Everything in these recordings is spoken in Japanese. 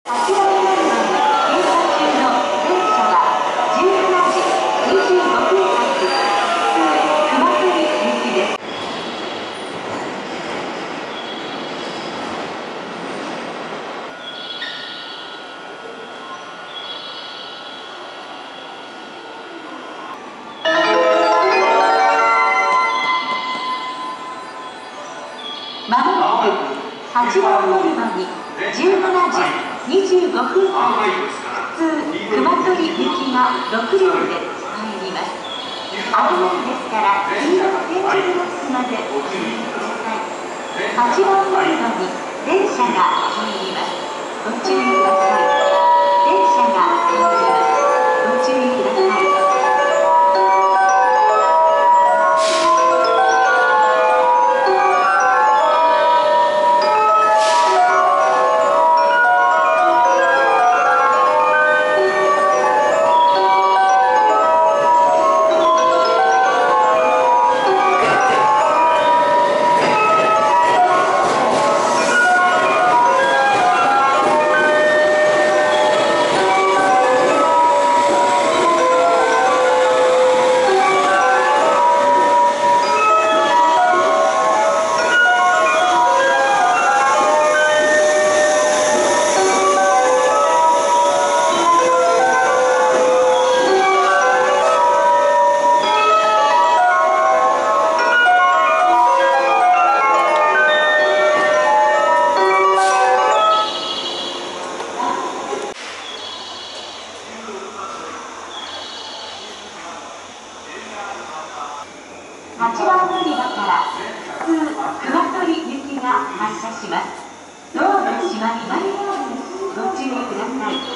8番乗り場に停車中の電車は17時25分発熊取行きです。まもなく8番乗り場に17時25分発普通熊取行きが6両で入ります。危ないですから黄色の点字ブロックまでお注意ください。8番乗り場に電車が入ります。ご注意ください。電車が入ります。ご注意ください。8番乗り場から普通熊取行きが発車します。ドアの閉まります。ご注意ください。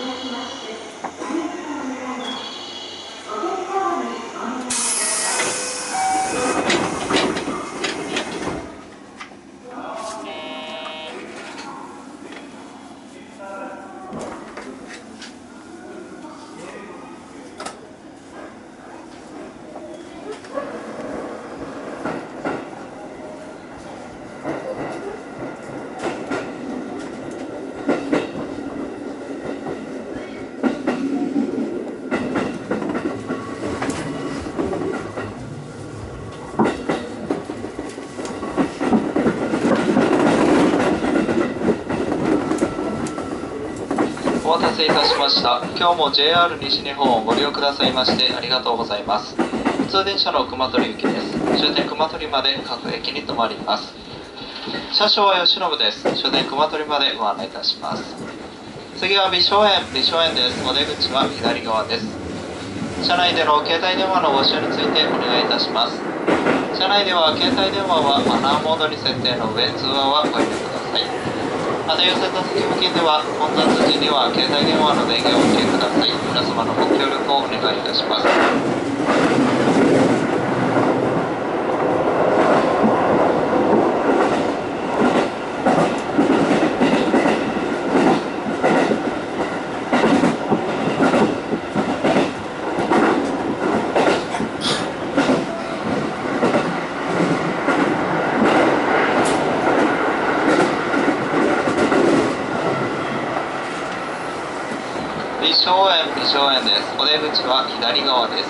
お待たせいたしました。今日も JR 西日本をご利用くださいましてありがとうございます。普通電車の熊取行きです。終点熊取まで各駅に停まります。車掌は吉信です。終点熊取までご案内いたします。次は美松園です。お出口は左側です。車内での携帯電話のご使用についてお願いいたします。車内では携帯電話はマナーモードに設定の上、通話はご遠慮ください。また、寄せた先付近では混雑時には携帯電話の電源をお切りください。皆様のご協力をお願いいたします。美松園です。お出口は左側です。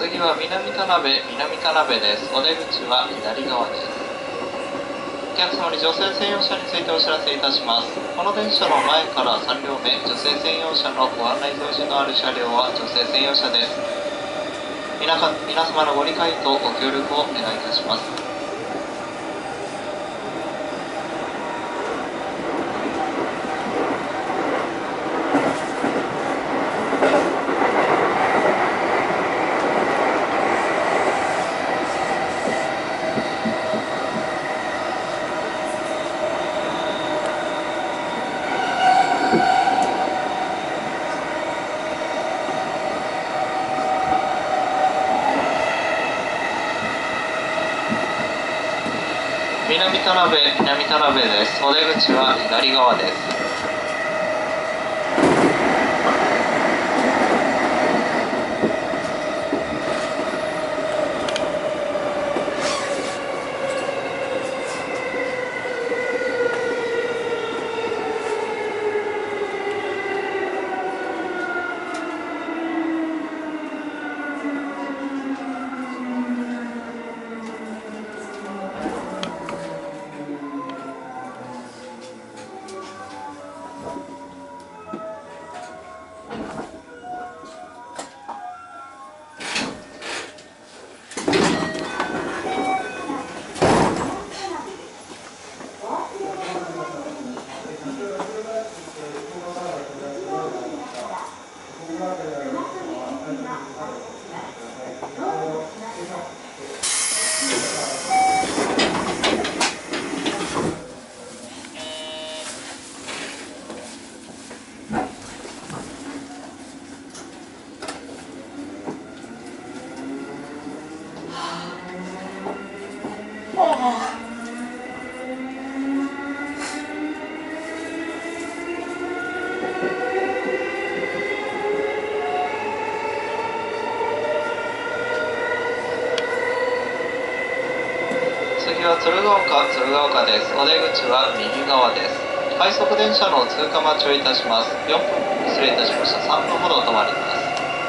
次は南田辺です。お出口は左側です。お客様に女性専用車についてお知らせいたします。この電車の前から3両目、女性専用車のご案内表示のある車両は女性専用車です。皆様のご理解とご協力をお願いいたします。南田辺です。お出口は左側です。次は鶴岡です。お出口は右側です。快速電車の通過待ちをいたします。失礼いたしました。3分ほど止まります。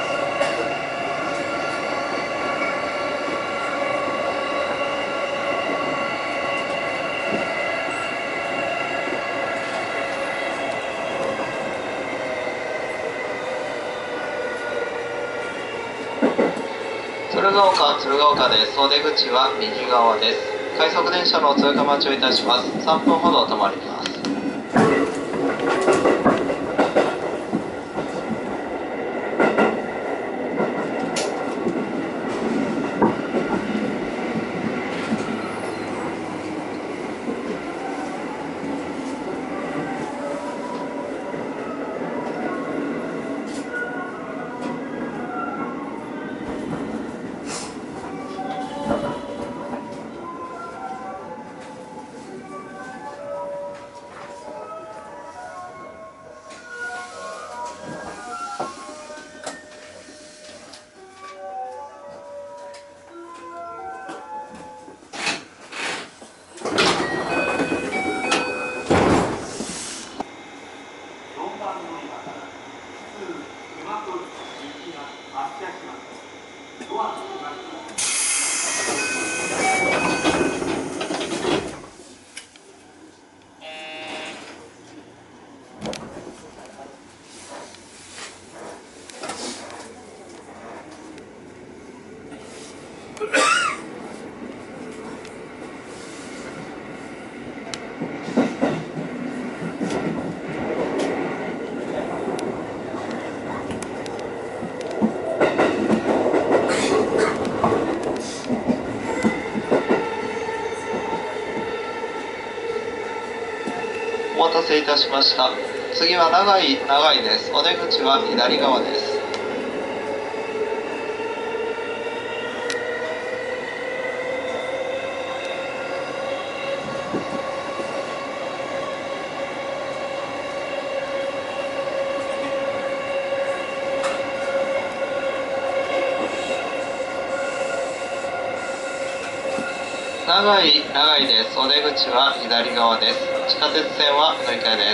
鶴岡です。お出口は右側です。快速電車の通過待ちをいたします。3分ほど止まります。お待たせいたしました。次は長井です。お出口は左側です。長井です。お出口は左側です。地下鉄線は乗り換えです。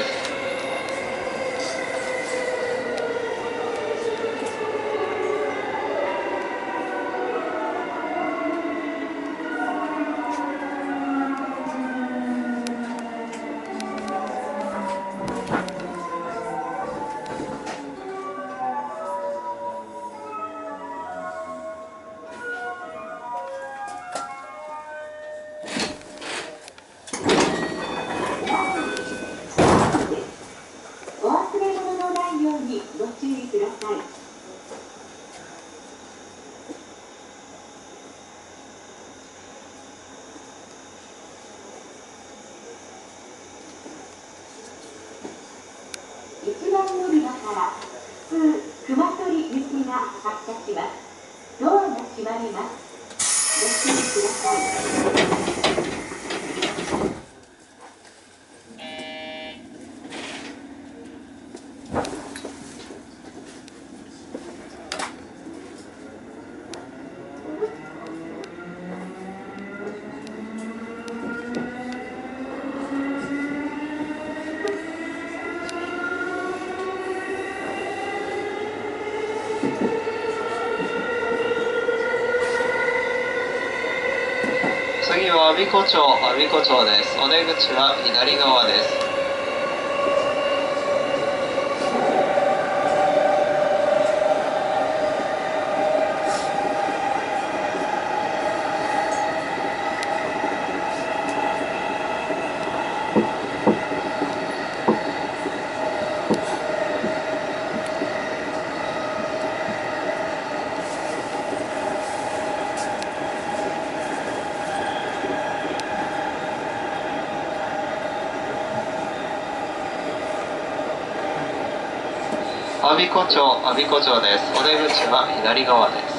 から普通熊取行きが発車します。ドアが閉まります。ご注意ください。 次は我孫子町です。お出口は左側です。我孫子町です。お出口は左側です。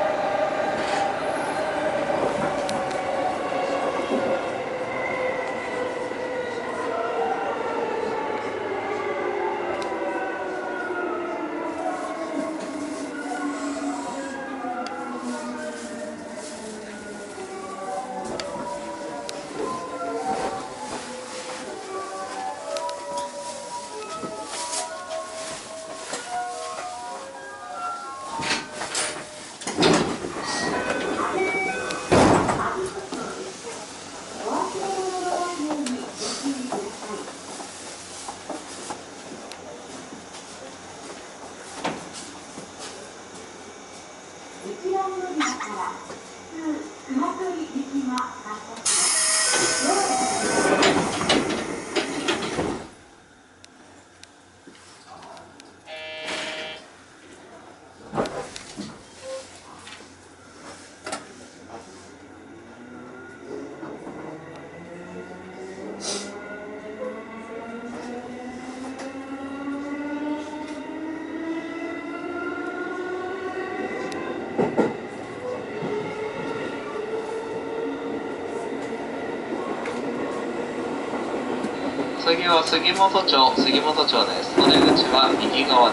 次は杉本町です。お出口は右側です。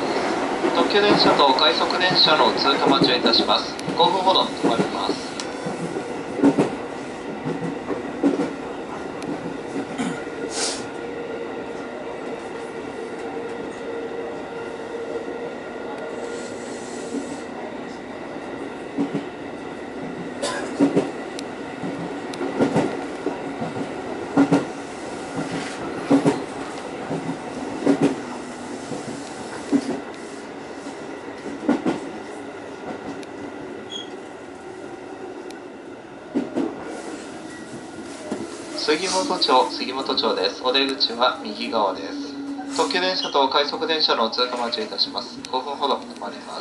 特急電車と快速電車の通過待ちをいたします。5分ほど止まります。杉本町です。お出口は右側です。特急電車と快速電車の通過待ちをいたします。5分ほど止まります。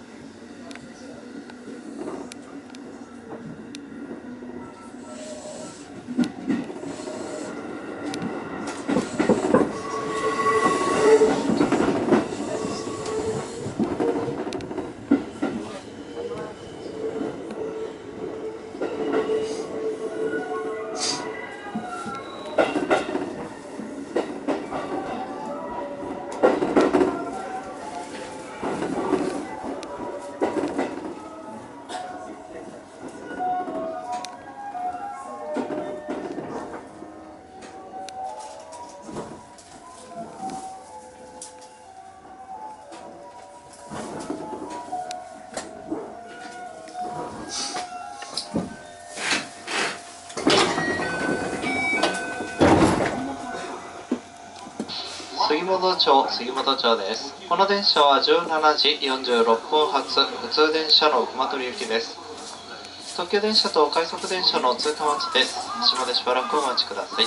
杉本町です。この電車は17時46分発普通電車の熊取行きです。特急電車と快速電車の通過待ちです。下でしばらくお待ちください。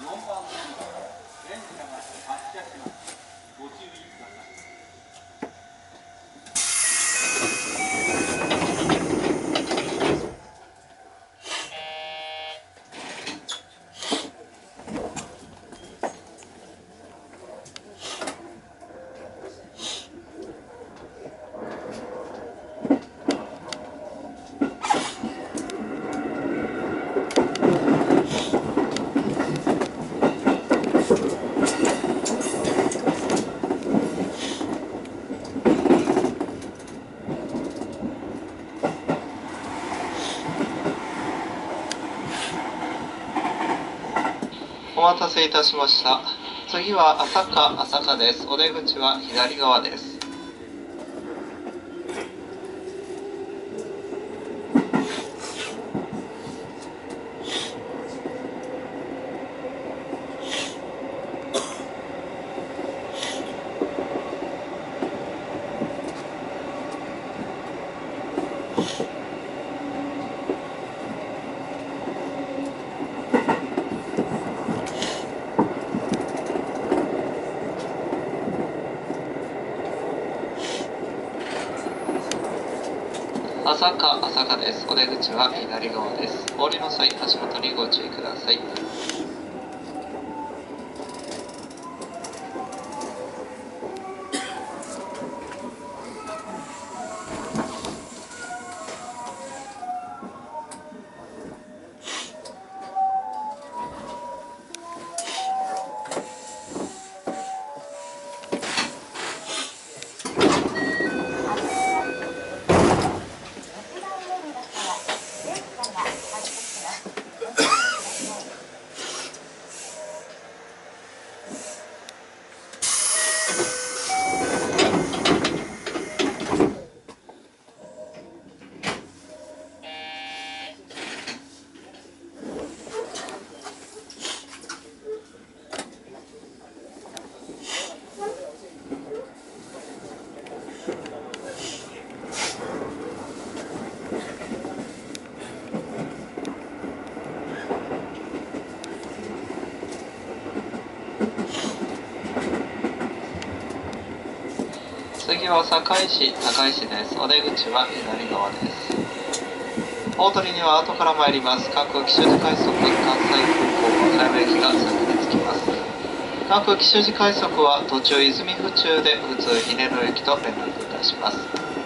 お待たせいたしました。次は朝霞です。お出口は左側です。朝霞です。お出口は左側です。お降りの際、足元にご注意ください。次は堺市高石です。お出口は左側です。大鳥には後から参ります。各汽車時快速関西空港和歌山駅が先に着きます。各汽車時快速は途中泉府中で普通ひねの駅と連絡いたします。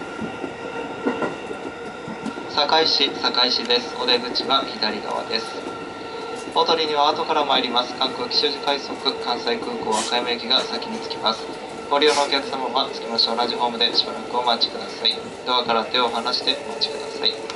堺市です。お出口は左側です。大鳥には後から参ります。各汽車時快速関西空港和歌山駅が先に着きます。ご利用のお客様は着きまして同じホームでしばらくお待ちください。ドアから手を離してお待ちください。